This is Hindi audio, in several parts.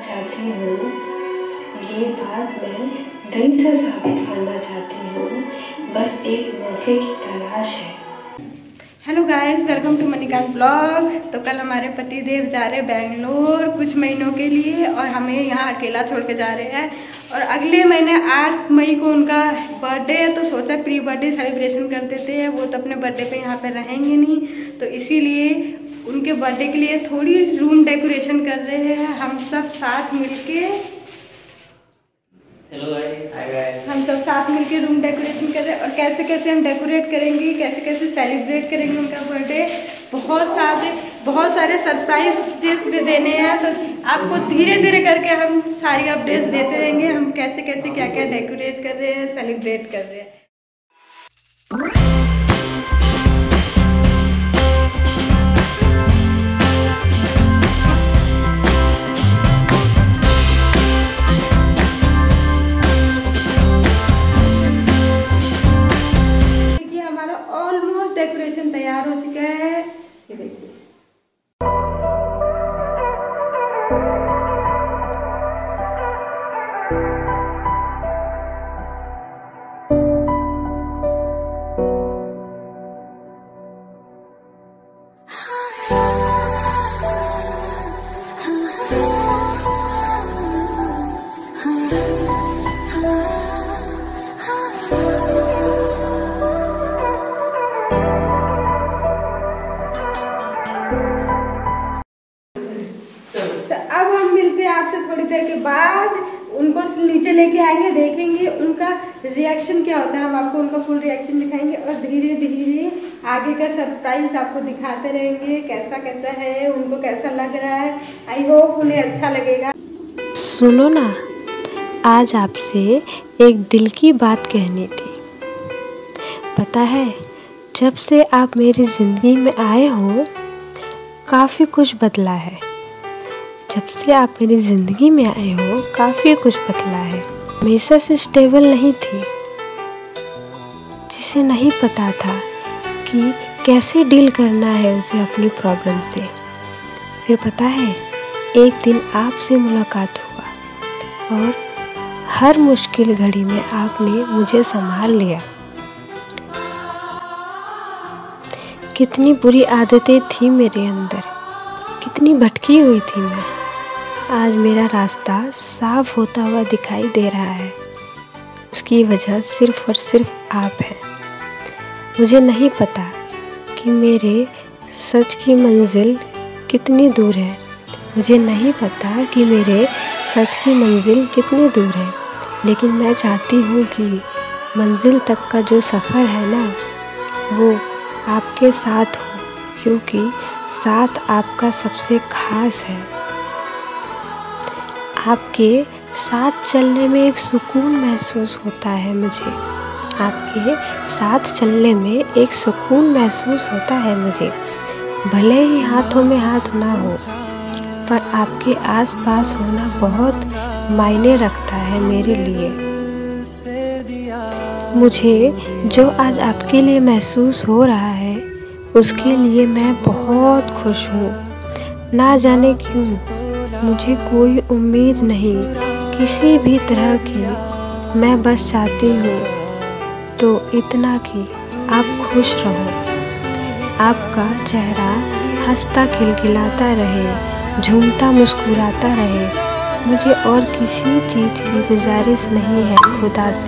चाहती हूँ, ये बात मैं दिल से साबित करना चाहती हूँ, बस एक मौके की तलाश है। Hello guys, welcome to Manikant blog. तो कल हमारे पति देव जा रहे हैं बेंगलोर कुछ महीनों के लिए और हमें यहाँ अकेला छोड़ के जा रहे हैं। और अगले महीने 8 मई को उनका बर्थडे है, तो सोचा प्री बर्थडे सेलिब्रेशन कर देते हैं। वो तो अपने बर्थडे पे यहाँ पे रहेंगे नहीं, तो इसीलिए उनके बर्थडे के लिए थोड़ी रूम डेकोरेशन कर रहे हैं हम सब साथ मिलके। हेलो गाइस, हम सब साथ मिलके रूम डेकोरेशन कर रहे हैं और कैसे कैसे हम डेकोरेट करेंगे, कैसे कैसे सेलिब्रेट करेंगे उनका बर्थडे। बहुत सारे सरप्राइजेस भी देने हैं, तो आपको धीरे धीरे करके हम सारी अपडेट्स देते रहेंगे, हम कैसे कैसे क्या क्या डेकोरेट कर रहे हैं, सेलिब्रेट कर रहे हैं। डेकोरेशन तैयार हो चुका है, ये देखिए। अब हम मिलते हैं आपसे थोड़ी देर के बाद। उनको नीचे लेके आएंगे, देखेंगे उनका रिएक्शन क्या होता है। हम आपको उनका फुल रिएक्शन दिखाएंगे और धीरे धीरे आगे का सरप्राइज आपको दिखाते रहेंगे, कैसा कैसा है, उनको कैसा लग रहा है। आई होप उन्हें अच्छा लगेगा। सुनो ना, आज आपसे एक दिल की बात कहनी थी। पता है, जब से आप मेरी ज़िंदगी में आए हो काफ़ी कुछ बदला है। जब से आप मेरी ज़िंदगी में आए हो काफ़ी कुछ बदला है। हमेशा से स्टेबल नहीं थी, जिसे नहीं पता था कि कैसे डील करना है उसे अपनी प्रॉब्लम से। फिर पता है, एक दिन आपसे मुलाकात हुआ और हर मुश्किल घड़ी में आपने मुझे संभाल लिया। कितनी बुरी आदतें थी मेरे अंदर, कितनी भटकी हुई थी मैं। आज मेरा रास्ता साफ होता हुआ दिखाई दे रहा है। उसकी वजह सिर्फ और सिर्फ आप हैं। मुझे नहीं पता कि मेरे सच की मंजिल कितनी दूर है। मुझे नहीं पता कि मेरे सच की मंजिल कितनी दूर है, लेकिन मैं चाहती हूँ कि मंजिल तक का जो सफ़र है ना, वो आपके साथ हो, क्योंकि साथ आपका सबसे खास है। आपके साथ चलने में एक सुकून महसूस होता है मुझे। आपके साथ चलने में एक सुकून महसूस होता है मुझे। भले ही हाथों में हाथ ना हो, पर आपके आसपास होना बहुत मायने रखता है मेरे लिए। मुझे जो आज आपके लिए महसूस हो रहा है, उसके लिए मैं बहुत खुश हूँ। ना जाने क्यों मुझे कोई उम्मीद नहीं किसी भी तरह की। मैं बस चाहती हूँ तो इतना कि आप खुश रहो, आपका चेहरा हंसता खिलखिलाता रहे, झूमता मुस्कुराता रहे। मुझे और किसी चीज़ की गुजारिश नहीं है खुदा से।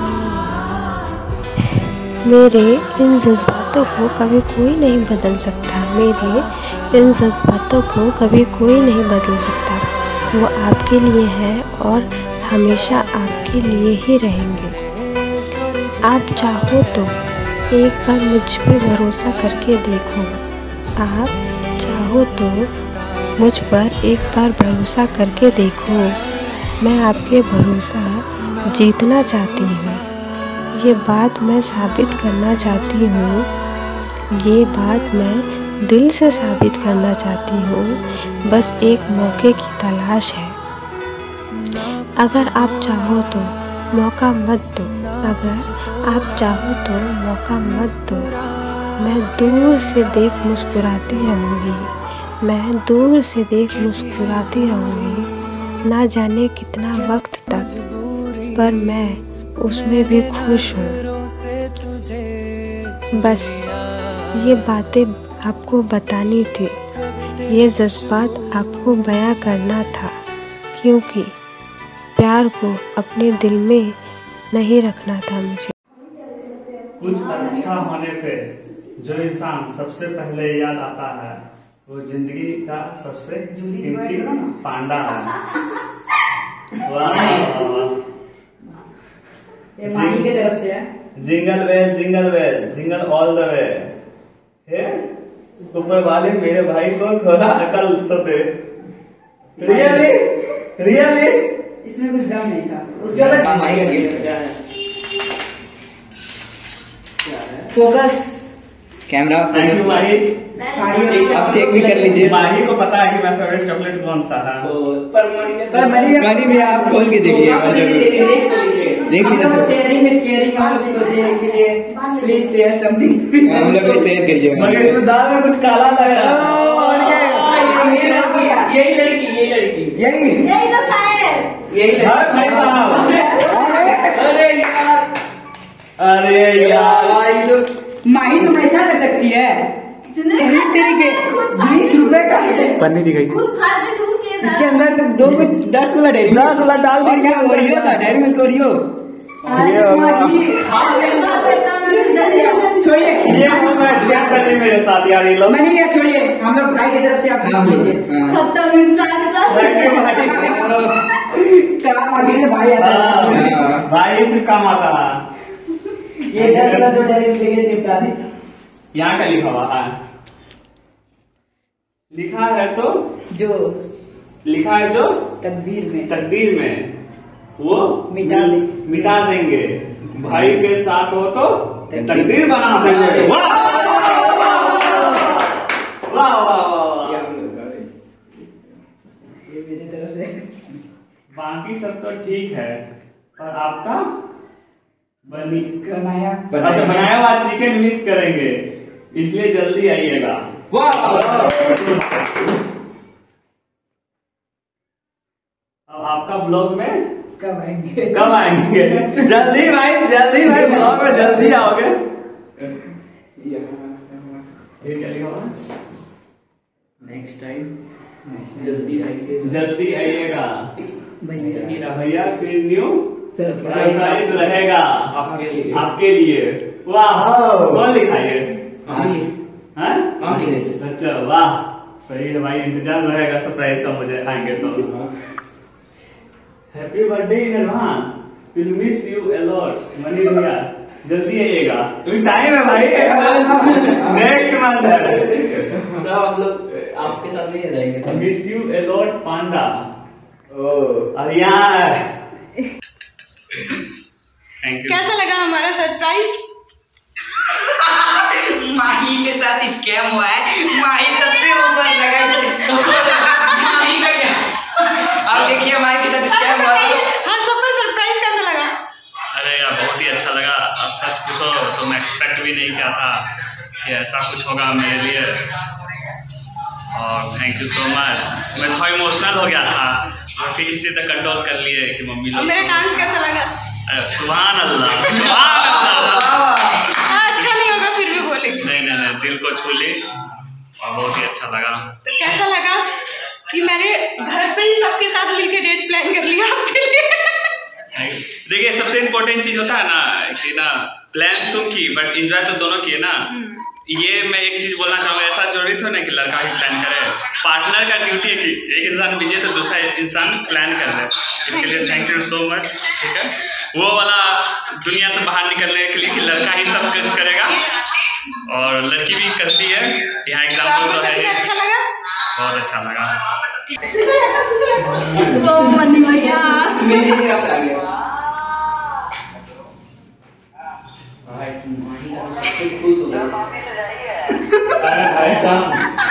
मेरे इन जज्बातों को कभी कोई नहीं बदल सकता। मेरे इन जज्बातों को कभी कोई नहीं बदल सकता। वो आपके लिए हैं और हमेशा आपके लिए ही रहेंगे। आप चाहो तो एक बार मुझ पे भरोसा करके देखो। आप चाहो तो मुझ पर एक बार भरोसा करके देखो। मैं आपके भरोसा जीतना चाहती हूँ। ये बात मैं साबित करना चाहती हूँ। ये बात मैं दिल से साबित करना चाहती हूँ। बस एक मौके की तलाश है। अगर आप चाहो तो मौका मत दो। अगर आप चाहो तो मौका मत दो। मैं दूर से देख मुस्कुराती रहूँगी। मैं दूर से देख मुस्कुराती रहूँगी। ना जाने कितना वक्त तक, पर मैं उसमें भी खुश हूँ। बस ये बातें आपको बतानी थी, ये जज्बात आपको बयां करना था, क्योंकि प्यार को अपने दिल में नहीं रखना था मुझे। कुछ अच्छा होने पे जो इंसान सबसे पहले याद आता है वो जिंदगी का सबसे कीमती पांडा है। वाह ये माही की तरफ से है। Jingle bell jingle all the way. ऊपर वाले मेरे भाई को थोड़ा अकल तो दे। रियली इसमें कुछ दम नहीं था। उसके बाद माही का gift focus camera thank you Mahi. आप चेक भी कर लीजिए। माही को पता है कि मेरा फेवरेट चॉकलेट कौन सा है। पर मनी भी आप खोल के देखिए, देख लीजिए। शेयरिंग इज केयरिंग हम सोचे, इसीलिए प्लीज शेयर समथिंग। हम लोग भी शेयर कीजिए। मगर इसमें दाल में कुछ काला लग रहा है। और यही लड़की यही तो भाई साहब। अरे यार माही तुम ऐसा कर सकती है? तेरी के 20 रुपए का पन्नी दी गई। इसके अंदर 10 वाला डेयरी 10 वाला डाल दीजिए। ओरियो था, डेयरी मिल्क ओरियो। छोड़िए, ये स्कैम करने मेरे साथ यार ये लोग। मैंने क्या, छोड़िए। हम लोग भाई की तरफ से आप लीजिए। काम आगे भाई आता है, भाई से काम आता है। ये 10 वाला तो डेयरी मिल्क निपटा दी। यहाँ का लिखा हुआ है, लिखा है तो जो लिखा है जो तकदीर में वो मिटा देंगे। भाई के साथ हो तो तकदीर बना देंगे। वाह वाह वाह। ये मेरी तरफ से। बाकी सब तो ठीक है, पर आपका बनाया हुआ चिकन मिस करेंगे, इसलिए जल्दी आइएगा। अब आपका ब्लॉग में कब आएंगे? जल्दी भाई ब्लॉग में जल्दी आओगे। नेक्स्ट टाइम जल्दी आइएगा भैया, फिर न्यू सरप्राइज रहेगा आपके लिए। वाह, कौन लिखा ये? अच्छा वाह, सही है भाई। इंतजार रहेगा सरप्राइज का, मुझे आएंगे तो। Happy birthday in advance, will miss you a lot. Mani भैया जल्दी आइएगा, अभी टाइम है भाई, नेक्स्ट मंथ है। तो हम लोग आपके साथ नहीं रहेंगे। Miss you a lot panda. अब यहाँ कैसा लगा हमारा सरप्राइज? माही के साथ स्कैम हुआ है। माही सबसे ऊपर लगा। माही का क्या? अब देखिए माही के साथ स्कैम हुआ है। हाँ, सबका सरप्राइज कैसा लगा? अरे यार बहुत ही अच्छा लगा। अब सच पूछो तो मैं एक्सपेक्ट भी नहीं किया था कि ऐसा कुछ होगा मेरे लिए, और थैंक यू सो मच। मैं थोड़ा इमोशनल हो गया था और फिर किसी तक कंट्रोल कर लिए कि मम्मी लोग। मेरा डांस कैसा लगा? सुभान अल्लाह, सुभान अल्लाह। अच्छा नहीं होगा फिर भी बोलेंगे। नहीं, दिल को छू ली और बहुत ही अच्छा लगा। तो कैसा लगा कि मैंने घर पे ही सबके साथ मिलकर डेट प्लान कर लिया आपके लिए? देखिए सबसे इम्पोर्टेंट चीज होता है ना कि ना, प्लान तुम की बट एंजॉय तो दोनों किए ना। ये मैं एक चीज बोलना चाहूंगा, ऐसा जरूरी तो नहीं कि लड़का ही प्लान करे। पार्टनर का ड्यूटी है कि एक इंसान बिजी है तो दूसरा इंसान प्लान कर ले। इसके लिए थैंक यू सो मच। ठीक है, वो वाला दुनिया से बाहर निकलने के लिए कि लड़का ही सब कुछ करेगा और लड़की भी करती है। यहाँ एग्जाम्पल तो है। अच्छा लगा, बहुत अच्छा लगा। खुश हो गया। भाई साहब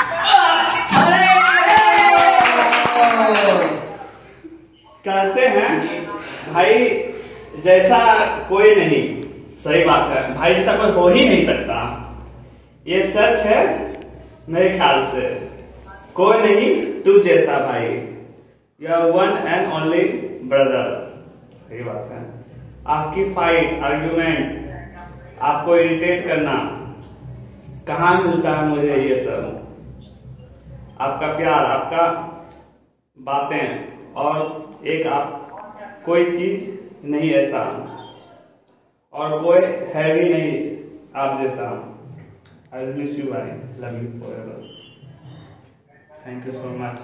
कहते हैं भाई जैसा कोई नहीं, सही बात है, भाई जैसा कोई हो ही नहीं सकता। ये सच है मेरे ख्याल से। कोई नहीं तुझ जैसा भाई, your one and only brother. सही बात है। आपकी फाइट, आर्ग्यूमेंट, आपको इरिटेट करना, कहाँ मिलता है मुझे ये सब? आपका प्यार, आपका बातें, और एक आप कोई चीज नहीं ऐसा और कोई है भी नहीं आप जैसा। आई विल मिस यू भाई, love you forever. Thank you so much.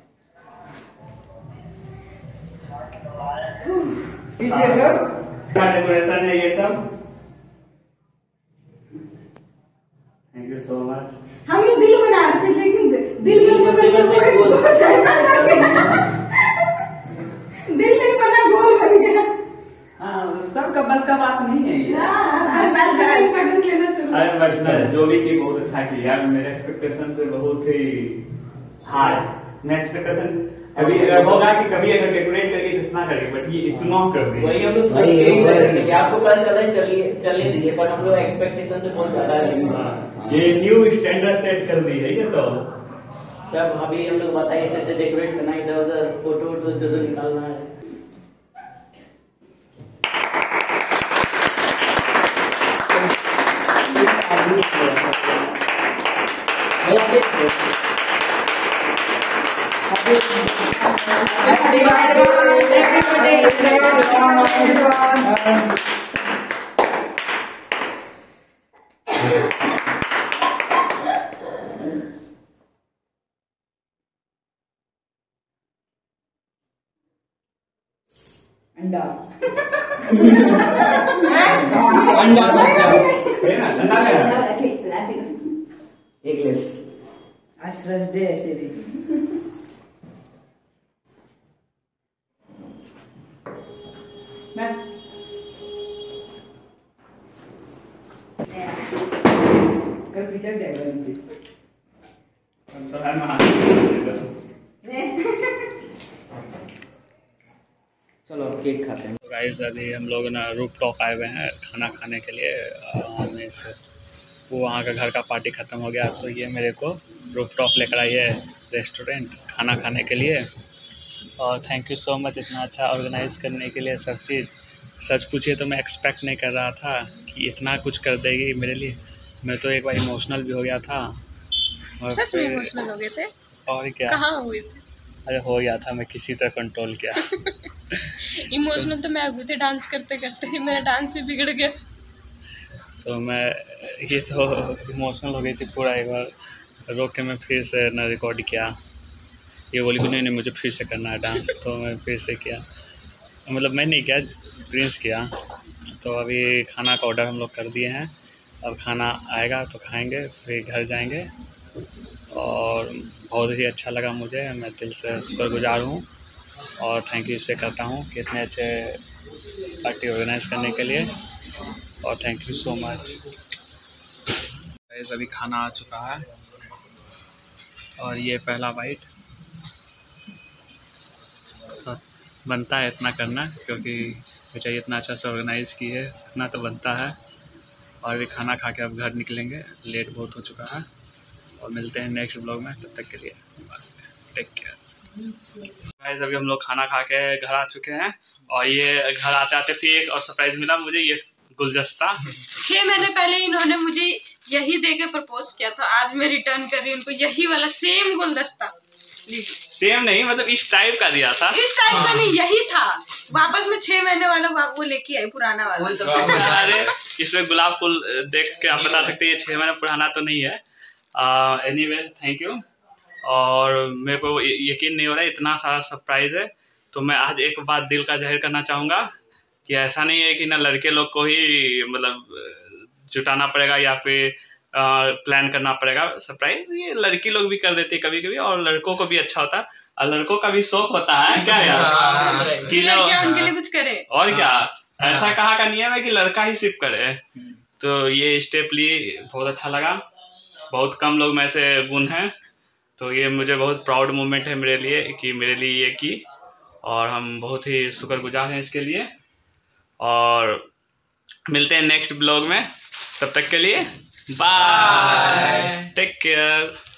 क्या डेकोरेशन है ये सब? Thank you so much. हम ये दिल बना रहे थे, लेकिन दिल नहीं बना, गोल बन गया। हाँ, सबका बस का बात नहीं है ये। अरे बट जो भी की बहुत अच्छा किया, मेरे एक्सपेक्टेशन से बहुत ही हाई। मैं एक्सपेक्टेशन कभी होगा कि कभी अगर डेकोरेट करेगी इतना करेगी, बट ये इतना कर दी। वही हम लोग सोच के आपको पता चला चलने दीजिए, पर हम लोग एक्सपेक्टेशन से बहुत ज्यादा है। ये न्यू स्टैंडर्ड सेट कर दी है ये तो। सब अभी हम लोग बताइए ऐसे डेकोरेट करना, इधर उधर फोटो वोटो जो निकालना है। अंडा एक लेस आज डे ऐसे भी कल पिक्चर जाएगा। चलो केक खाते हैं। तो गाइस अभी हम लोग ना रूफ टॉप आए हुए हैं खाना खाने के लिए। हमें से वो वहाँ का घर का पार्टी ख़त्म हो गया, तो ये मेरे को रूफ टॉप लेकर आई है रेस्टोरेंट खाना खाने के लिए। और थैंक यू सो मच इतना अच्छा ऑर्गेनाइज़ करने के लिए सब चीज़। सच पूछिए तो मैं एक्सपेक्ट नहीं कर रहा था कि इतना कुछ कर देगी मेरे लिए। मैं तो एक बार इमोशनल भी हो गया था। और सच में इमोशनल हो गए थे? और क्या, कहाँ हुए थे? अरे हो गया था, मैं किसी तरह कंट्रोल किया। इमोशनल तो मैं हुई थी डांस करते करते, मेरा डांस भी बिगड़ गया। तो मैं ये तो इमोशनल हो गई थी पूरा। एक बार रोक के मैं फिर से ना रिकॉर्ड किया। ये बोली कि नहीं मुझे फिर से करना है डांस, तो मैं फिर से किया। मतलब मैं नहीं किया, प्रिंस किया। तो अभी खाना का ऑर्डर हम लोग कर दिए हैं। अब खाना आएगा तो खाएंगे, फिर घर जाएंगे। और बहुत ही अच्छा लगा मुझे, मैं दिल से शुक्रगुजार हूँ और थैंक यू इससे करता हूँ कि इतने अच्छे पार्टी ऑर्गेनाइज करने के लिए। और थैंक यू सो मच। अभी खाना आ चुका है और ये पहला बाइट। बनता है इतना करना, क्योंकि मुझे इतना अच्छा से ऑर्गेनाइज की है, इतना तो बनता है। और अभी खाना खा के अब घर निकलेंगे, लेट बहुत हो चुका है। और मिलते हैं नेक्स्ट ब्लॉग में, तब तक के लिए टेक केयर। गाइस अभी हम लोग खाना खा के घर आ चुके हैं। और ये घर आते आते फिर एक और सरप्राइज मिला मुझे, ये गुलदस्ता। 6 महीने पहले इन्होंने मुझे यही देके प्रपोज किया था, आज मैं रिटर्न कर रही हूँ उनको यही वाला सेम गुलदस्ता। सेम नहीं, मतलब इस टाइप का दिया था। इस टाइप का नहीं, यही था। वापस में 6 महीने वाला वो लेके आई, पुराना वाला। अरे इसमें गुलाब फूल देख के आप बता सकते हैं ये 6 महीने पुराना तो नहीं है। Anyway thank you. और मेरे को यकीन नहीं हो रहा है इतना सारा सरप्राइज है। तो मैं आज एक बात दिल का जाहिर करना चाहूँगा कि ऐसा नहीं है कि ना लड़के लोग को ही मतलब जुटाना पड़ेगा या फिर प्लान करना पड़ेगा सरप्राइज। ये लड़की लोग भी कर देती है कभी कभी, और लड़कों को भी अच्छा होता है। और लड़कों का भी शौक होता है क्या यार कि ना उनके लिए कुछ करे। और क्या, ऐसा कहाँ का नियम है कि लड़का ही सिर्फ करे। तो ये स्टेप लिए बहुत अच्छा लगा। बहुत कम लोग में से गुण हैं, तो ये मुझे बहुत प्राउड मोमेंट है मेरे लिए कि मेरे लिए ये की। और हम बहुत ही शुक्रगुजार हैं इसके लिए। और मिलते हैं नेक्स्ट ब्लॉग में, तब तक के लिए बाय, टेक केयर।